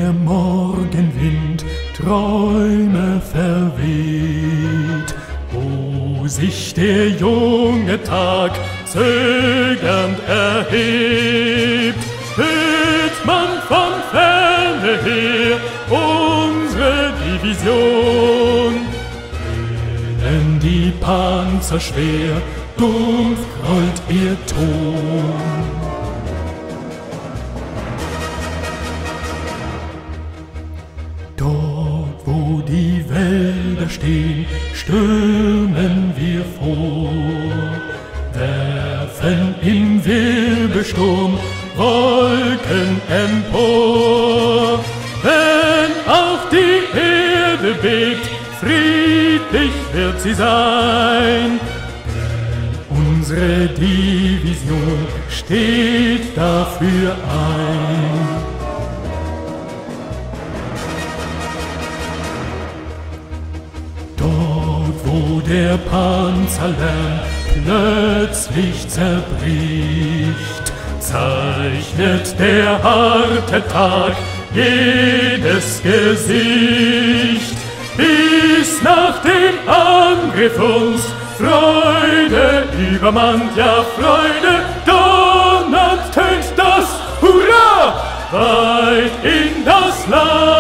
der Morgenwind Träume verweht, wo sich der junge Tag zögernd erhebt, hört man von ferne her unsere Division. Dröhnen die Panzer schwer, dumpf rollt ihr Ton. Dort, wo die Wälder stehen, stürmen wir vor, werfen im Wirbelsturm Wolken empor. Wenn auch die Erde bebt, friedlich wird sie sein, denn unsere Division steht dafür ein. Dort, wo der Panzerlärm plötzlich zerbricht, zeichnet der harte Tag jedes Gesicht. Bis nach dem Angriff uns Freude übermannt, ja Freude, donnernd tönt das Hurra weit in das Land.